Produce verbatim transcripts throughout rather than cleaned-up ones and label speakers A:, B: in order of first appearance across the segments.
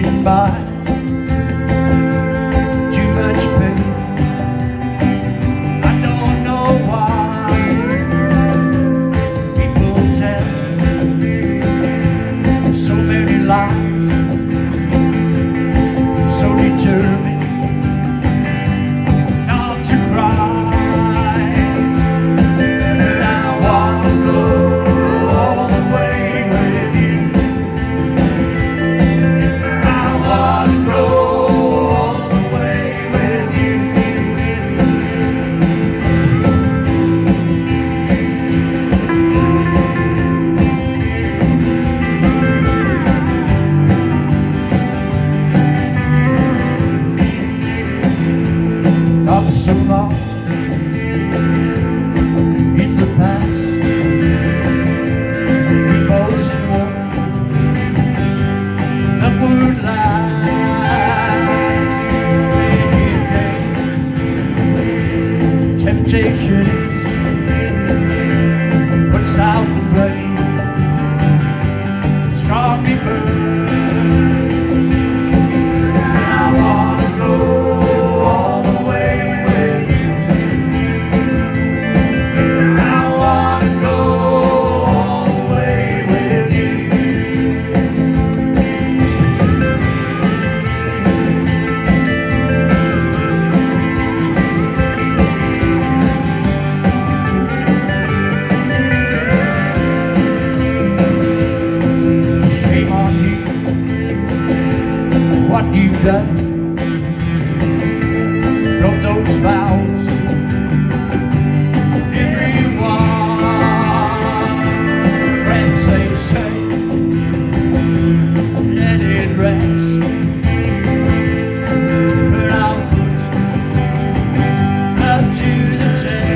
A: getting by. Too much pain, I don't know why. People tell so many lies, so determined not to cry. Not so long in the past, we both swore love would last. Maybe a day temptation is puts out the flame, strongly burns. What you've done, broke those vows. Everyone, friends they say, let it rest. But I'll put love to the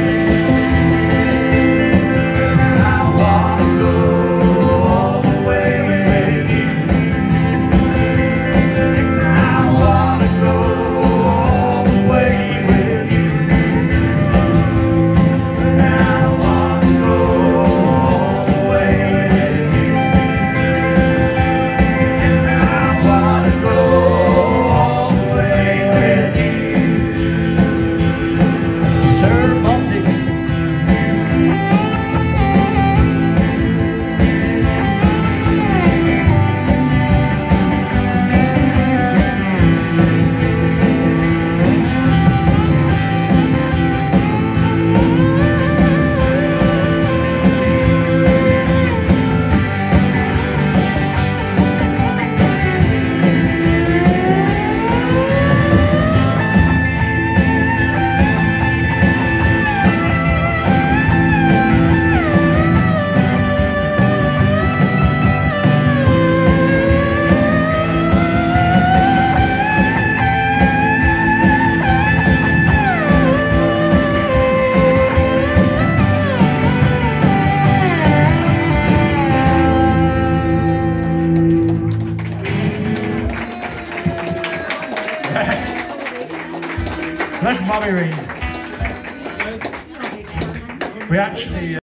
A: test. I wanna go all the way with you. That's Bobby Reed. We actually